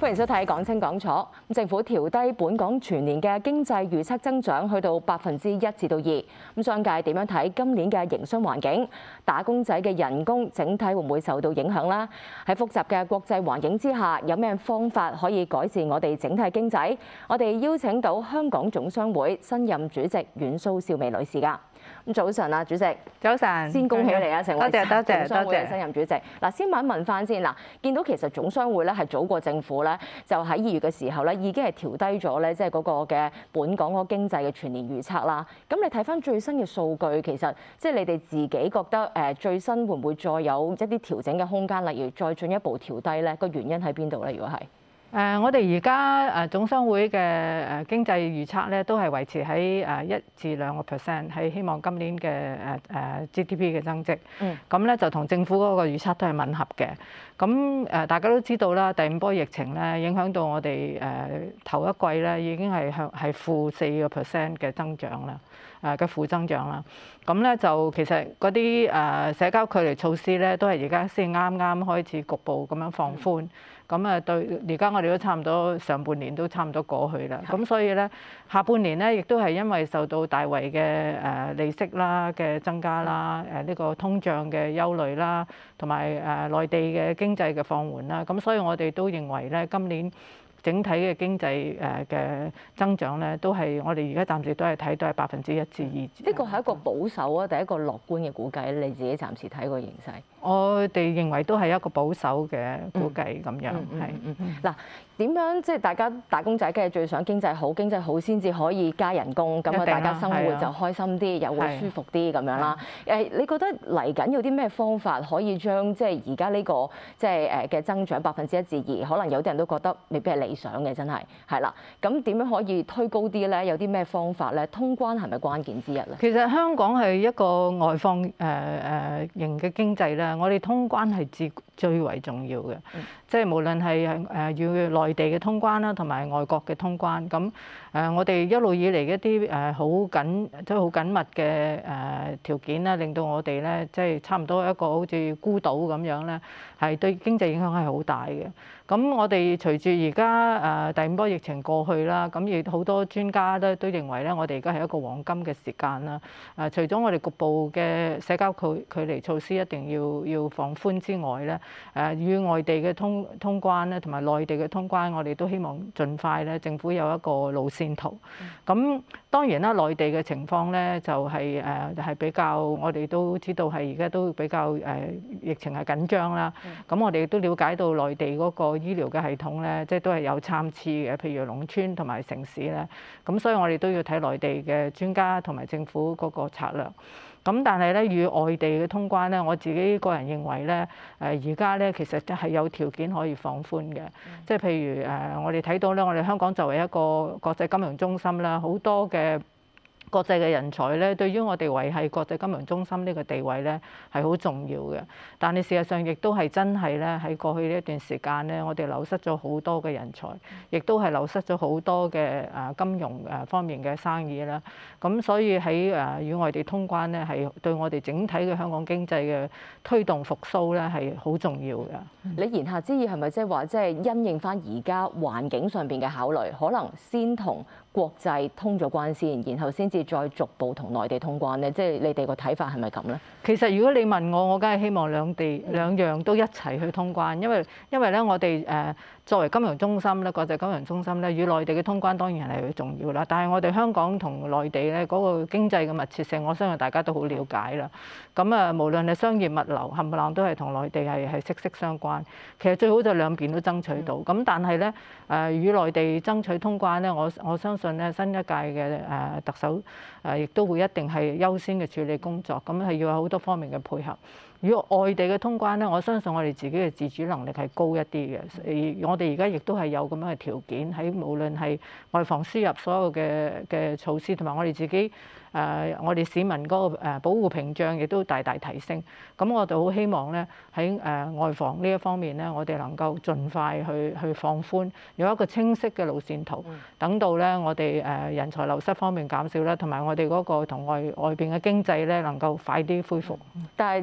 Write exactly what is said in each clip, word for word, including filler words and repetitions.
歡迎收睇《講清講楚》。政府調低本港全年嘅經濟預測增長，去到百分之一至到二。咁商界點樣睇今年嘅營商環境？打工仔嘅人工整體會唔會受到影響啦？喺複雜嘅國際環境之下，有咩方法可以改善我哋整體經濟？我哋邀請到香港總商會新任主席阮蘇少薇女士㗎。咁早晨啊，主席。 早晨。 先恭喜你啊，成為多謝多謝總商會嘅新任主席。嗱，先問一問翻先嗱，見到其實總商會咧係早過政府咧，就喺二月嘅時候咧已經係調低咗咧，即係嗰個嘅本港嗰個經濟嘅全年預測啦。咁你睇翻最新嘅數據，其實即係你哋自己覺得誒最新會唔會再有一啲調整嘅空間，例如再進一步調低咧？個原因喺邊度咧？如果係？ 誒、呃，我哋而家誒總商會嘅誒經濟預測咧，都係維持喺誒一至兩個 percent，係希望今年嘅誒誒 G D P 嘅增值。嗯。咁咧就同政府嗰個預測都係吻合嘅。咁誒，大家都知道啦，第五波疫情咧影響到我哋誒頭一季咧已經係向係負四個 percent 嘅增長啦，誒嘅負增長啦。咁咧就其實嗰啲誒社交距離措施咧，都係而家先啱啱開始局部咁樣放寬。咁啊，對，而家我哋都差唔多上半年都差唔多過去啦。咁所以咧，下半年咧，亦都係因為受到大圍嘅誒利息啦嘅增加啦，誒呢個通脹嘅憂慮啦，同埋誒內地嘅經濟嘅放緩啦。咁所以我哋都認為咧，今年整體嘅經濟誒嘅增長咧，都係我哋而家暫時都係睇到係百分之一至二。 呢個係一個保守啊，定係一個樂觀嘅估計？你自己暫時睇個形勢？ 我哋認為都係一個保守嘅估計咁樣，係。 嗱，點樣即係大家打工仔梗係最想經濟好，經濟好先至可以加人工，咁啊大家生活就開心啲，又會舒服啲咁樣啦。誒，你覺得嚟緊有啲咩方法可以將即係而家呢個即係誒嘅增長百分之一至二，可能有啲人都覺得未必係理想嘅，真係係啦。咁點樣可以推高啲咧？有啲咩方法咧？通關係咪關鍵之一咧？ 其實香港係一個外放誒誒型嘅經濟咧。我哋通關係至最為重要嘅，嗯、即係無論係誒與內地嘅通關啦，同埋外國嘅通關。咁誒，我哋一路以嚟一啲誒好緊即係好緊密嘅誒條件啦，令到我哋咧即係差唔多一個好似孤島咁樣咧，係對經濟影響係好大嘅。咁我哋隨住而家誒第五波疫情過去啦，咁亦好多專家咧都認為咧，我哋而家係一個黃金嘅時間啦。誒，除咗我哋局部嘅社交距距離措施一定要要放寬之外咧，誒與外地嘅通通關咧，同埋內地嘅通關，我哋都希望盡快咧，政府有一個路線圖。咁、嗯、當然啦，內地嘅情況咧就係誒係比較，我哋都知道係而家都比較誒、呃、疫情係緊張啦。咁、嗯、我哋都了解到內地嗰個醫療嘅系統咧，即係都係有參差嘅，譬如農村同埋城市咧。咁所以我哋都要睇內地嘅專家同埋政府嗰個策略。咁但係咧，與外地嘅通關咧，我自己個人認為咧，誒而家咧其實係有條件可以放寬嘅。即係譬如誒，我哋睇到咧，我哋香港作為一個國際金融中心啦，好多嘅國際嘅人才咧，對於我哋維係國際金融中心呢個地位咧係好重要嘅。但係事實上亦都係真係咧，喺過去呢一段時間咧，我哋流失咗好多嘅人才，亦都係流失咗好多嘅誒金融誒方面嘅生意啦。咁所以喺誒與外地通關咧，係對我哋整體嘅香港經濟嘅推動復甦咧係好重要嘅。 你言下之意係咪即係話，即係因應翻而家環境上邊嘅考慮，可能先同國際通咗關先，然後先至再逐步同內地通關咧？即係你哋個睇法係咪咁咧？ 其實如果你問我，我梗係希望兩地兩樣都一齊去通關，因為因為咧我哋誒作為金融中心咧，國際金融中心咧，與內地嘅通關當然係好重要啦。但係我哋香港同內地咧嗰個經濟嘅密切性，我相信大家都好了解啦。咁啊，無論係商業物流冚唪唥都係同內地係係息息相關。其實最好就兩邊都爭取到。咁但係咧誒與內地爭取通關咧，我我相信咧新一屆嘅誒特首誒亦都會一定係優先嘅處理工作。咁係要有好多方面嘅配合。如果外地嘅通關咧，我相信我哋自己嘅自主能力係高一啲嘅。而我哋而家亦都係有咁樣嘅條件，喺無論係外防輸入所有嘅嘅措施，同埋我哋自己誒，我哋市民嗰個誒保護屏障亦都大大提升。咁我就好希望咧喺誒外防呢一方面咧，我哋能夠盡快去去放寬，有一個清晰嘅路線圖，等到咧我哋誒人才流失方面減少啦，同埋我哋嗰個同外外邊嘅經濟咧能夠快啲恢復。 但係即係嗱。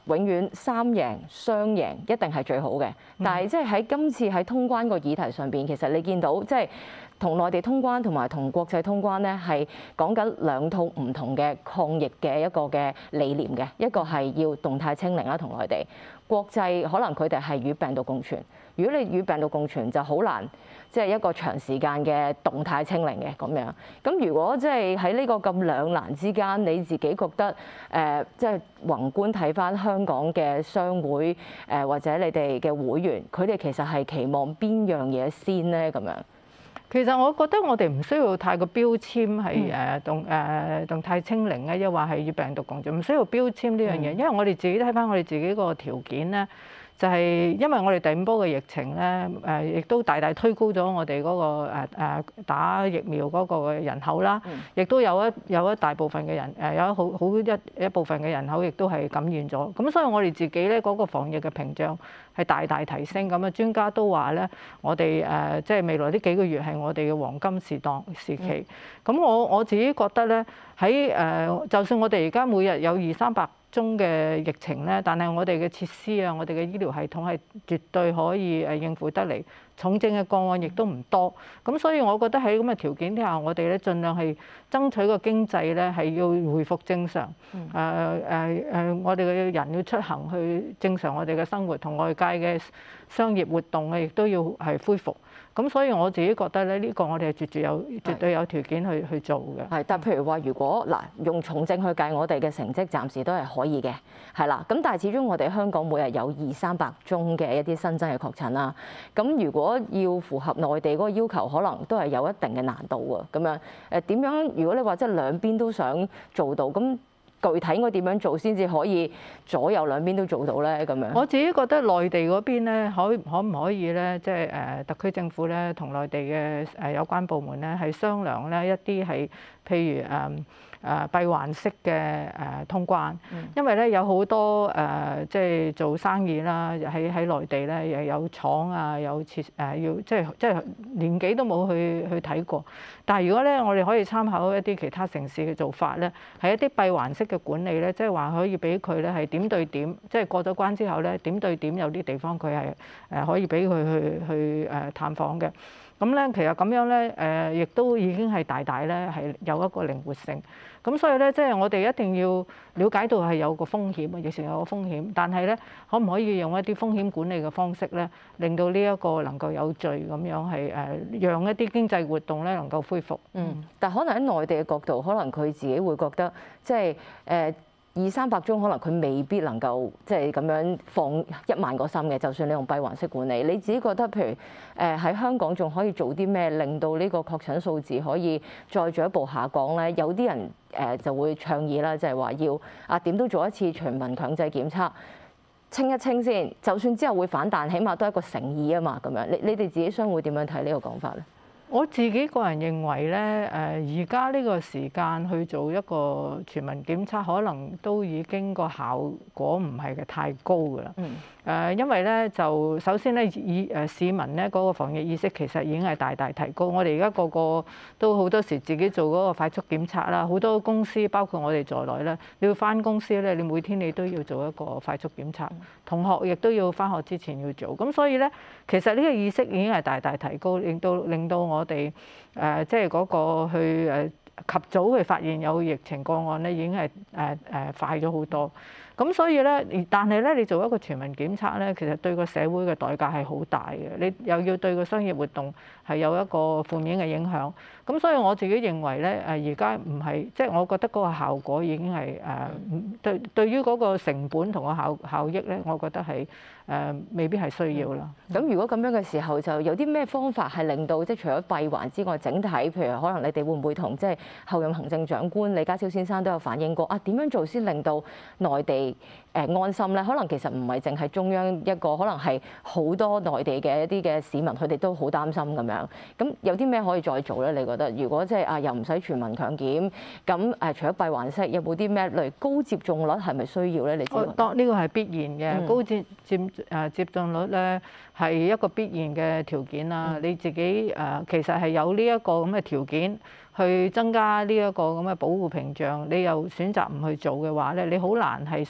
永遠三贏雙贏一定係最好嘅。但係即係喺今次喺通關個議題上邊，其實你見到即係同內地通關同埋同國際通關咧，係講緊兩套唔同嘅抗疫嘅一個嘅理念嘅。一個係要動態清零啦，同內地國際可能佢哋係與病毒共存。如果你與病毒共存，就好難即係一個長時間嘅動態清零嘅咁樣。咁如果即係喺呢個咁兩難之間，你自己覺得誒即係宏觀睇返香港嘅商會誒或者你哋嘅會員，佢哋其實係期望邊樣嘢先咧？咁樣。 其實我覺得我哋唔需要太過標籤係誒動誒動態清零咧，又話係與病毒共存，唔需要標籤呢樣嘢，因為我哋自己睇返我哋自己個條件咧。就係因為我哋第五波嘅疫情咧，誒亦都大大推高咗我哋嗰個誒誒打疫苗嗰個人口啦，亦都有一有一大部分嘅人誒有好好一一部分嘅人口亦都係感染咗，咁所以我哋自己咧嗰個防疫嘅屏障係大大提升，咁啊專家都話咧，我哋誒即係未來呢幾個月係我哋嘅黃金時檔時期，咁我我自己覺得咧喺誒，就算我哋而家每日有二三百中嘅疫情咧，但係我哋嘅設施啊，我哋嘅醫療系統係絕對可以誒應付得嚟，重症嘅個案亦都唔多，咁所以我覺得喺咁嘅條件之下，我哋咧盡量係爭取個經濟咧係要回復正常，誒誒誒，我哋嘅人要出行去正常我哋嘅生活，同外界嘅商業活動咧亦都要係恢復。咁所以我自己覺得咧，呢個我哋係絕對有絕對有條件去去做嘅。 係，但譬如話，如果嗱用重症去計，我哋嘅成績暫時都係可以嘅，係啦。咁但係始終我哋香港每日有二三百宗嘅一啲新增嘅確診啦。咁如果要符合內地嗰個要求，可能都係有一定嘅難度喎。咁樣誒點樣？如果你話即係兩邊都想做到，咁具體應該點樣做先至可以左右兩邊都做到咧？咁樣我自己覺得內地嗰邊咧，可可唔可以咧，即係誒特區政府咧，同內地嘅誒有關部門咧，係商量咧一啲係譬如誒誒閉環式嘅誒通關，因為咧有好多誒即係做生意啦，喺喺內地咧又有廠啊，有設誒要即係即係年幾都冇去去睇過。但係如果咧我哋可以參考一啲其他城市嘅做法咧，係一啲閉環式嘅管理咧，即係話可以俾佢咧係點對點，即係過咗關之後咧點對點有啲地方佢係誒可以俾佢去去誒探訪嘅。咁咧其實咁樣咧誒，亦都已經係大大咧係有一個靈活性。咁所以咧，即係我哋一定要了解到係有個風險啊，疫情有個風險。但係咧，可唔可以用一啲風險管理嘅方式咧，令到呢一個能夠有序咁樣係誒，讓一啲經濟活動咧能夠恢復。 嗯，但可能喺內地嘅角度，可能佢自己會覺得即係誒。二三百宗可能佢未必能夠即係咁樣放一萬個心嘅，就算你用閉環式管理，你自己覺得譬如誒喺香港仲可以做啲咩，令到呢個確診數字可以再進一步下降咧？有啲人誒就會倡議啦，即係話要啊點都做一次全民強制檢測，清一清先，就算之後會反彈，起碼都係一個誠意啊嘛，咁樣。你你哋自己商會點樣睇呢個講法咧？ 我自己個人認為咧，誒而家呢個時間去做一個全民檢測，可能都已經個效果唔係嘅太高㗎啦。嗯。誒，因為咧就首先咧，以誒市民咧嗰個防疫意識其實已經係大大提高。我哋而家個個都好多時自己做嗰個快速檢測啦，好多公司包括我哋在內咧，你要返公司咧，你每天你都要做一個快速檢測。同學亦都要返學之前要做。咁所以咧，其實呢個意識已經係大大提高，令到令到我哋誒即係嗰個去誒及早去發現有疫情個案咧，已經係誒誒快咗好多。咁所以咧，但係咧，你做一個全民檢測咧，其實對個社會嘅代價係好大嘅。你又要對個商業活動係有一個負面嘅影響。咁所以我自己認為咧，誒而家唔係，即係我覺得嗰個效果已經係誒對對於嗰個成本同個效效益咧，我覺得係誒未必係需要啦。 咁如果咁樣嘅時候，就有啲咩方法係令到即係除咗閉環之外，整體譬如可能你哋會唔會同即係後任行政長官李家超先生都有反映過啊？點樣做先令到內地誒安心咧？可能其實唔係淨係中央一個，可能係好多內地嘅一啲嘅市民，佢哋都好擔心咁樣。咁有啲咩可以再做咧？你覺得如果即係啊又唔使全民強檢，咁誒除咗閉環式，有冇啲咩例如高接種率係咪需要咧？你知唔知？ 當呢個係必然嘅，高接接誒接種率咧係一個必然嘅條件啦。你自己誒其實係有呢一個咁嘅條件去增加呢一個咁嘅保護屏障，你又選擇唔去做嘅話咧，你好難係說服到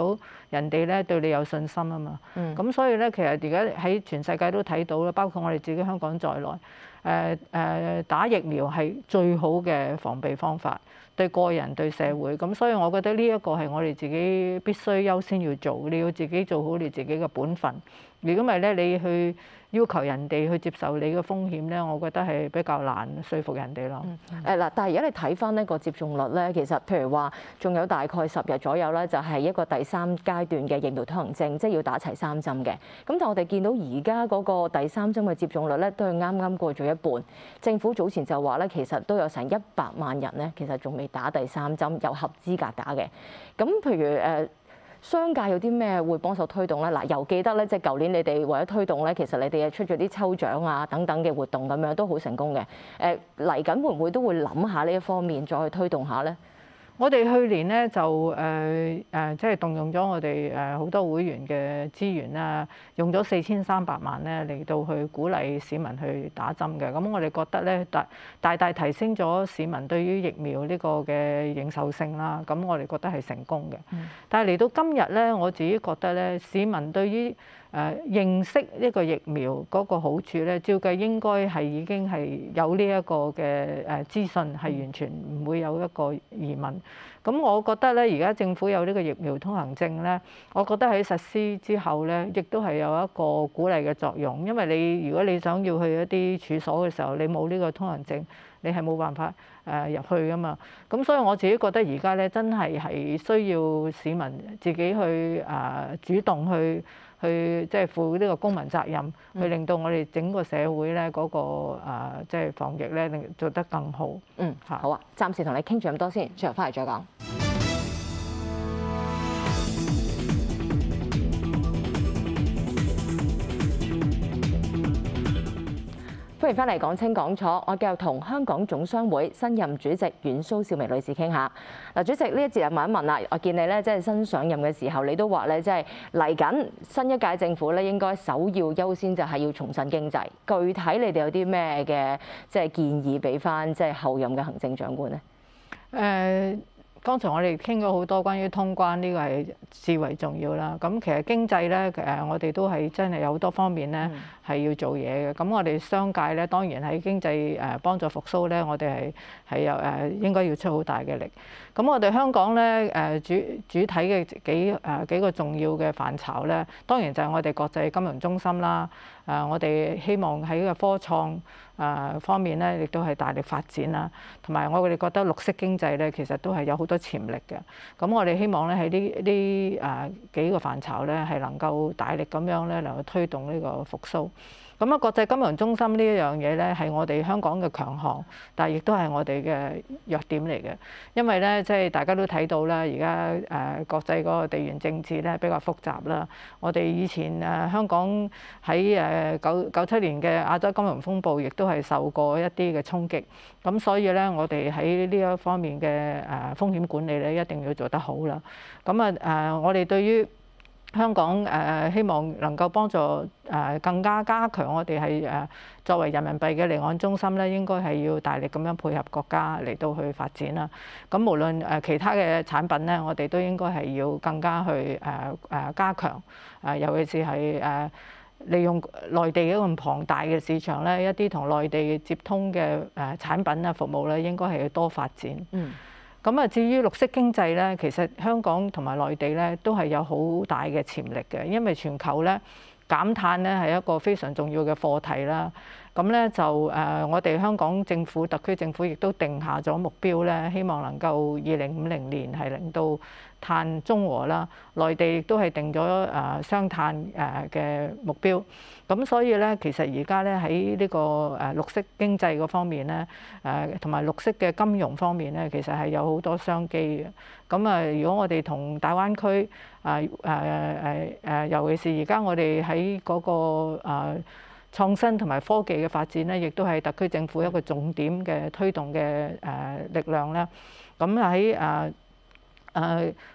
到人哋咧對你有信心啊嘛。咁、嗯、所以咧，其實而家喺全世界都睇到啦，包括我哋自己香港在內，誒、呃、誒、呃、打疫苗係最好嘅防備方法，對個人對社會。咁所以我覺得呢一個係我哋自己必須優先要做，你要自己做好你自己嘅本分。如果唔係咧，你去要求人哋去接受你嘅風險咧，我覺得係比較難說服人哋咯。 誒嗱，但係而家你睇翻呢個接種率咧，其實譬如話仲有大概十日左右咧，就係一個第三階段嘅疫苗通行證，即係要打齊三針嘅。咁但係我哋見到而家嗰個第三針嘅接種率咧，都係啱啱過咗一半。政府早前就話咧，其實都有成一百萬人咧，其實仲未打第三針，有合資格打嘅。咁譬如誒，商界有啲咩會幫手推動咧？嗱，又記得咧，即係舊年你哋為咗推動咧，其實你哋又出咗啲抽獎啊等等嘅活動咁樣，都好成功嘅。誒，嚟緊會唔會都會諗下呢一方面，再去推動下咧？ 我哋去年咧就誒誒、呃呃，即係動用咗我哋誒好多會員嘅資源啦，用咗四千三百萬咧嚟到去鼓勵市民去打針嘅。咁我哋覺得咧大大大提升咗市民對於疫苗呢個嘅認受性啦。咁我哋覺得係成功嘅。嗯、但係嚟到今日咧，我自己覺得咧，市民對於誒、呃、認識呢個疫苗嗰個好處咧，照計應該係已經係有呢一個嘅誒資訊，係完全唔會有一個疑問。咁我覺得咧，而家政府有呢個疫苗通行證咧，我覺得喺實施之後咧，亦都係有一個鼓勵嘅作用。因為你如果你想要去一啲處所嘅時候，你冇呢個通行證，你係冇辦法誒入去噶嘛。咁所以我自己覺得而家咧，真係係需要市民自己去誒、呃、主動去。去即係負呢個公民責任，去令到我哋整個社會咧嗰個即係防疫咧，令做得更好。 嗯，好啊，暫時同你傾住咁多先，最後翻嚟再講。歡迎翻嚟講清講楚，我繼續同香港總商會新任主席阮蘇少湄女士傾下。嗱，主席呢一節又問一問啦，我見你咧即係新上任嘅時候，你都話咧即係嚟緊新一屆政府咧應該首要優先就係要重振經濟。具體你哋有啲咩嘅即係建議俾翻即係後任嘅行政長官咧？ 誒、uh。剛才我哋傾咗好多關於通關，呢個係至為重要啦。咁其實經濟咧，誒我哋都係真係有好多方面咧係要做嘢嘅。咁我哋商界咧，當然喺經濟誒幫助復甦咧，我哋係係有誒應該要出好大嘅力。咁我哋香港咧誒主主體嘅幾誒幾個重要嘅範疇咧，當然就係我哋國際金融中心啦。誒我哋希望喺個科創誒方面咧，亦都係大力發展啦。同埋我哋覺得綠色經濟咧，其實都係有好多潛力嘅。咁我哋希望咧喺呢呢誒幾個範疇咧，係能夠大力咁樣咧，能夠推動呢個復甦。咁啊，國際金融中心呢一樣嘢咧，係我哋香港嘅強項，但係亦都係我哋嘅弱點嚟嘅。因為咧，即係大家都睇到啦，而家誒國際嗰個地緣政治咧比較複雜啦。我哋以前誒香港喺誒九九七年嘅亞洲金融風暴，亦都係受過一啲嘅衝擊。咁所以咧，我哋喺呢一方面嘅誒風險管理咧，一定要做得好啦。咁啊誒，我哋對於香港誒希望能夠幫助誒更加加強我哋係誒作為人民幣嘅離岸中心咧，應該係要大力咁樣配合國家嚟到去發展啦。咁無論誒其他嘅產品咧，我哋都應該係要更加去誒誒加強誒，尤其是係誒利用內地一個咁龐大嘅市場咧，一啲同內地接通嘅誒產品啊服務咧，應該係要多發展。嗯。咁啊，至於綠色經濟咧，其實香港同埋內地咧都係有好大嘅潛力嘅，因為全球咧減碳咧係一個非常重要嘅課題啦。咁咧就誒，我哋香港政府、特區政府亦都定下咗目標咧，希望能夠二零五零年係令到碳中和啦。內地亦都係定咗誒雙碳誒嘅目標。咁所以咧，其實而家咧喺呢個誒綠色經濟嗰方面咧，誒同埋綠色嘅金融方面咧，其實係有好多商機嘅。咁啊，如果我哋同大灣區啊誒誒誒，尤其是而家我哋喺嗰個誒創新同埋科技嘅發展咧，亦都係特區政府一個重點嘅推動嘅誒力量啦。咁喺誒誒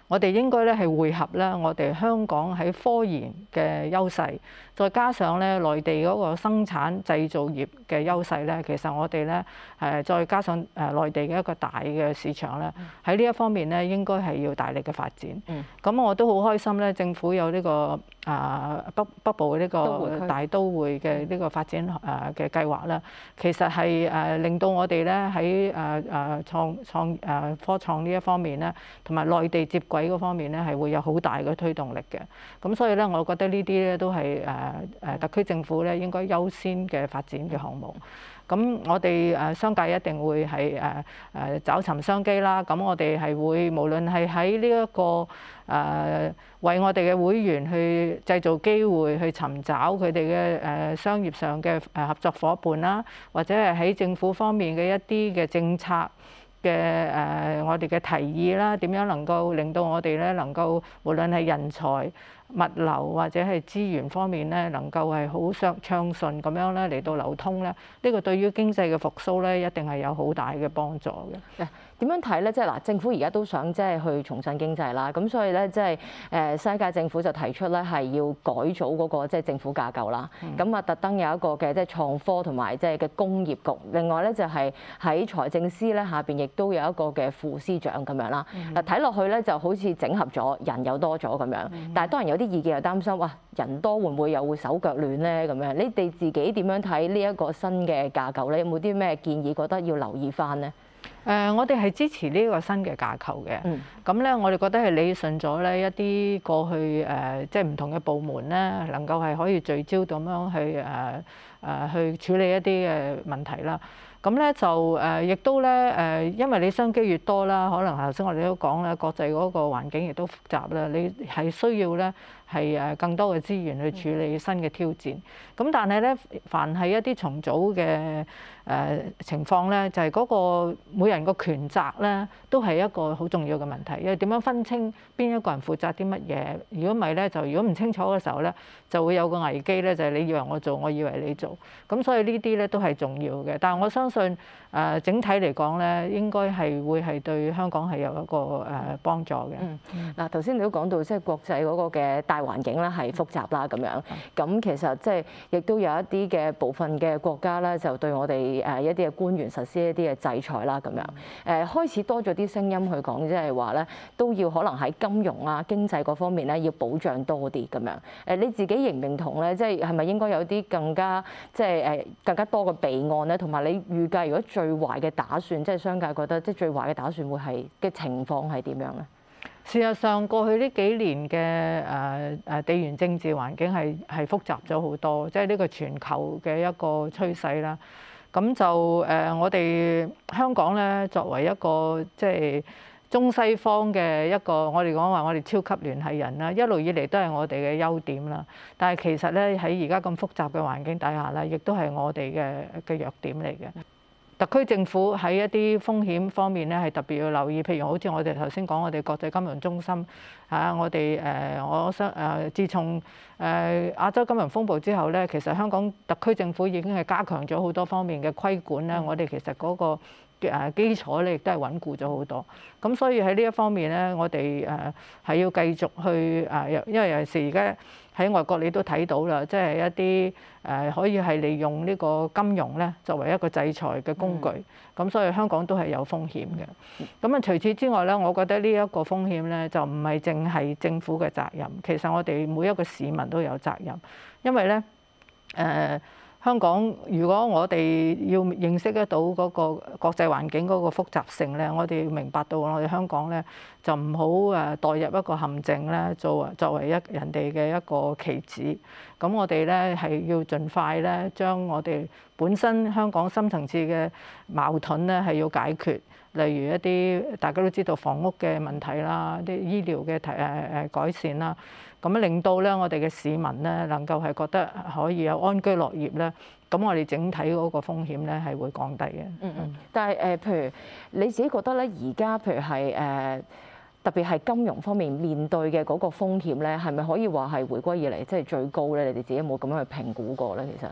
我哋應該咧係匯合咧我哋香港喺科研嘅優勢，再加上咧內地嗰個生產製造業嘅優勢咧，其實我哋咧誒再加上誒內地嘅一個大嘅市場咧，喺呢一方面咧應該係要大力嘅發展。咁、嗯、我都好開心咧，政府有呢、呢個啊北北部呢個大都會嘅呢個發展誒嘅計劃啦，其實係誒令到我哋咧喺誒誒創創誒科創呢一方面咧，同埋內地接軌嗰方面咧，係會有好大嘅推動力嘅。咁所以咧，我覺得呢啲咧都係誒誒特區政府咧應該優先嘅發展嘅項目。咁我哋誒商界一定會係誒誒找尋商機啦。咁我哋係會無論係喺呢一個誒為我哋嘅會員去製造機會，去尋找佢哋嘅誒商業上嘅誒合作夥伴啦，或者係喺政府方面嘅一啲嘅政策嘅誒我哋嘅提議啦，點樣能夠令到我哋咧能夠無論係人才、物流或者係資源方面咧，能夠係好暢暢順咁樣咧嚟到流通咧，呢個對於經濟嘅復甦咧，一定係有好大嘅幫助嘅。 點樣睇咧？即係嗱，政府而家都想即係去重振經濟啦，咁所以咧即係誒新一屆政府就提出咧係要改組嗰個即係政府架構啦。咁啊特登有一個嘅即係創科同埋即係嘅工業局，另外咧就係喺財政司咧下邊亦都有一個嘅副司長咁樣啦。嗱睇落去咧就好似整合咗，人又多咗咁樣，但係當然有啲意見又擔心，哇人多會唔會又會手腳亂咧咁樣？你哋自己點樣睇呢一個新嘅架構咧？有冇啲咩建議覺得要留意翻呢？ 誒、呃，我哋係支持呢個新嘅架構嘅。咁咧、嗯，我哋覺得係理順咗咧一啲過去誒、呃，即係唔同嘅部門咧，能夠係可以聚焦咁樣去誒誒、呃、去處理一啲嘅問題啦。咁咧就誒，亦、呃、都咧誒、呃，因為你商機越多啦，可能頭先我哋都講啦，國際嗰個環境亦都複雜啦，你係需要咧係誒更多嘅資源去處理新嘅挑戰。咁但係咧，凡係一啲重組嘅誒情況咧，就係、是、嗰個每人個權責咧，都係一個好重要嘅問題。因為點樣分清邊一個人負責啲乜嘢？如果唔係咧，就如果唔清楚嘅時候咧，就會有個危機咧，就係、是、你以為我做，我以為你做。咁所以呢啲咧都係重要嘅。但係我相信誒整體嚟講咧，應該係會係對香港係有一個誒幫助嘅。 嗯，嗱頭先你都講到即係國際嗰個嘅大環境咧係複雜啦咁樣。咁其實即係亦都有一啲嘅部分嘅國家咧，就對我哋誒一啲嘅官員實施一啲嘅制裁啦咁樣。誒開始多咗啲聲音去講，即係話咧都要可能喺金融啊、經濟嗰方面咧要保障多啲咁樣。誒你自己認唔認同咧？即係係咪應該有啲更加即係誒更加多嘅備案咧？同埋你預計如果最壞嘅打算，即係商界覺得即係最壞嘅打算會係嘅情況係點樣咧？ 事實上，過去呢幾年嘅誒誒地緣政治環境係係複雜咗好多，即係呢個全球嘅一個趨勢啦。咁就誒，我哋香港咧作為一個即係中西方嘅一個，我哋講話我哋超級聯繫人啦，一路以嚟都係我哋嘅優點啦。但係其實咧喺而家咁複雜嘅環境底下咧，亦都係我哋嘅嘅弱點嚟嘅。特區政府喺一啲風險方面咧，係特別要留意。譬如好似我哋頭先講，我哋國際金融中心嚇，我哋誒，我想誒，自從誒亞洲金融風暴之後咧，其實香港特區政府已經係加強咗好多方面嘅規管咧。我哋其實嗰個誒基礎咧，亦都係穩固咗好多。咁所以喺呢一方面咧，我哋誒係要繼續去誒，因為尤其是而家喺外國你都睇到啦，即係一啲誒可以係利用呢個金融咧作為一個制裁嘅工具。咁所以香港都係有風險嘅。咁啊，除此之外咧，我覺得呢一個風險咧就唔係淨係政府嘅責任，其實我哋每一個市民都有責任，因為咧誒。呃香港如果我哋要認識得到嗰個國際環境嗰個複雜性咧，我哋要明白到我哋香港咧就唔好誒墮入一個陷阱咧，作作為一人哋嘅一個棋子。咁我哋咧係要盡快咧將我哋本身香港深層次嘅矛盾咧係要解決，例如一啲大家都知道房屋嘅問題啦，啲醫療嘅提誒誒改善啦。咁令到咧，我哋嘅市民咧能夠係覺得可以有安居樂業咧，咁我哋整體嗰個風險咧係會降低嘅。 嗯嗯。但係誒，譬如你自己覺得咧，而家譬如係誒，特別係金融方面面對嘅嗰個風險咧，係咪可以話係回歸以嚟即係最高咧？你哋自己有冇咁樣去評估過咧？其實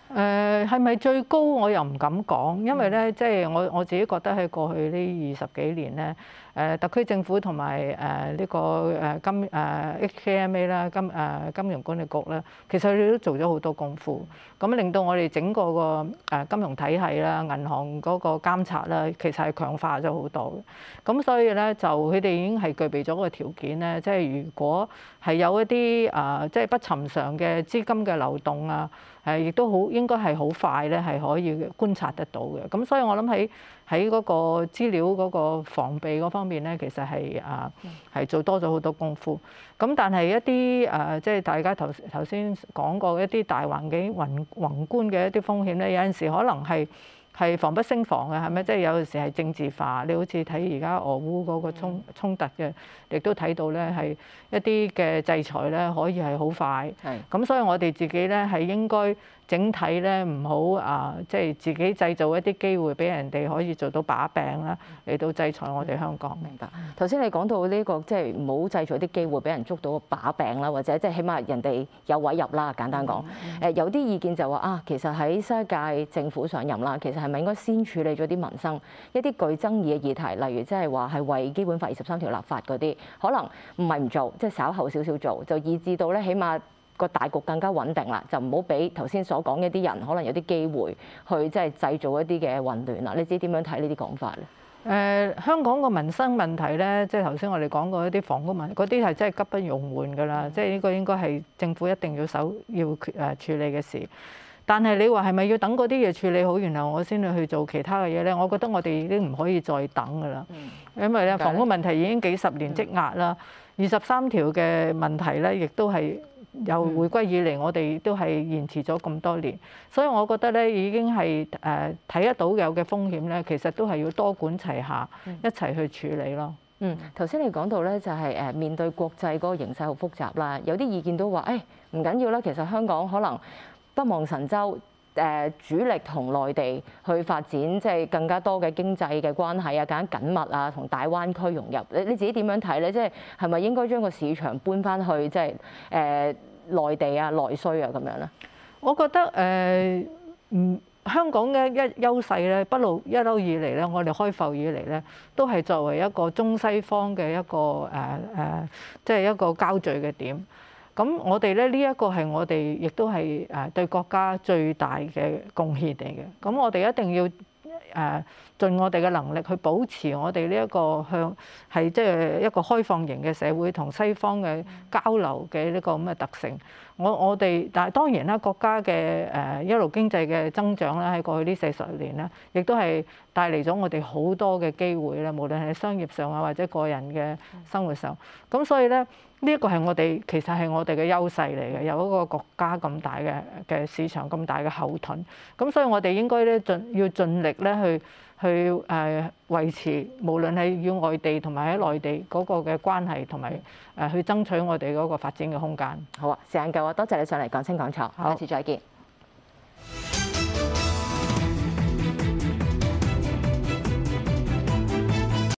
誒係咪最高我又唔敢講，因為咧即係我我自己覺得喺過去呢二十幾年咧，誒特區政府同埋誒呢個誒金誒 H K M A 啦，金誒金融管理局咧，其實佢哋都做咗好多功夫，咁令到我哋整個個誒金融體系啦、銀行嗰個監察啦，其實係強化咗好多嘅。咁所以咧就佢哋已經係具備咗個條件咧，即係如果係有一啲誒即係不尋常嘅資金嘅流動啊，誒亦都好應該係好快咧，係可以觀察得到嘅。咁所以我諗喺喺嗰個資料嗰個防備嗰方面咧，其實係啊係做多咗好多功夫。咁但係一啲誒即係大家頭頭先講過一啲大環境宏宏觀嘅一啲風險咧，有陣時可能係係防不勝防嘅，係咪？即係有陣時係政治化。你好似睇而家俄烏嗰個衝衝突嘅，亦都睇到咧係一啲嘅制裁咧可以係好快。係。咁所以我哋自己咧係應該整體咧唔好啊，即係自己製造一啲機會俾人哋可以做到把柄啦，嚟到制裁我哋香港。 明白。頭先你講到呢個即係唔好製造啲機會俾人捉到個把柄啦，或者即係起碼人哋有位入啦。簡單講，誒有啲意見就話啊，其實喺新一屆政府上任啦，其實係咪應該先處理咗啲民生一啲具爭議嘅議題，例如即係話係為基本法二十三條立法嗰啲，可能唔係唔做，即係稍後少少做，就以至到咧起碼個大局更加穩定啦，就唔好俾頭先所講嘅啲人可能有啲機會去即係製造一啲嘅混亂啦。你自己點樣睇呢啲講法咧？ 誒、呃、香港個民生問題咧，即係頭先我哋講過一啲房屋問題，嗰啲係真係急不容緩㗎啦。即係呢個應該係政府一定要手要誒處理嘅事。但係你話係咪要等嗰啲嘢處理好，然後我先去去做其他嘅嘢咧？我覺得我哋已經唔可以再等㗎啦。因為咧房屋問題已經幾十年積壓啦，二十三條嘅問題咧，亦都係由回歸以嚟，我哋都係延遲咗咁多年，所以我覺得咧已經係誒睇得到有嘅風險咧，其實都係要多管齊下，一齊去處理咯。 嗯，頭先你講到咧就係誒面對國際嗰個形勢好複雜啦，有啲意見都話誒唔緊要啦，其實香港可能北望神州。誒主力同內地去發展，即係更加多嘅經濟嘅關係啊，更加緊密啊，同大灣區融入。你你自己點樣睇咧？即係係咪應該將個市場搬翻去即係誒內地啊、內需啊咁樣咧？ 我覺得誒唔、呃、香港嘅一優勢咧，不嬲一路以嚟咧，我哋開埠以嚟咧，都係作為一個中西方嘅一個誒誒、呃呃，即係一個交聚嘅點。咁我哋咧呢一個係我哋亦都係誒對國家最大嘅貢獻嚟嘅。咁我哋一定要誒盡我哋嘅能力去保持我哋呢一個向係即係一個開放型嘅社會，同西方嘅交流嘅呢個咁嘅特性。我我哋但係當然啦，國家嘅誒一路經濟嘅增長咧，喺過去呢四十年咧，亦都係帶嚟咗我哋好多嘅機會啦，無論係商業上啊，或者個人嘅生活上。咁所以咧。呢一個係我哋其實係我哋嘅優勢嚟嘅，有一個國家咁大嘅嘅市場咁大嘅後盾，咁所以我哋應該咧盡要盡力咧去去誒維持，無論係與外地同埋喺內地嗰個嘅關係，同埋誒去爭取我哋嗰個發展嘅空間。 好啊，時間夠啊，多謝你上嚟講清講楚，下次再見。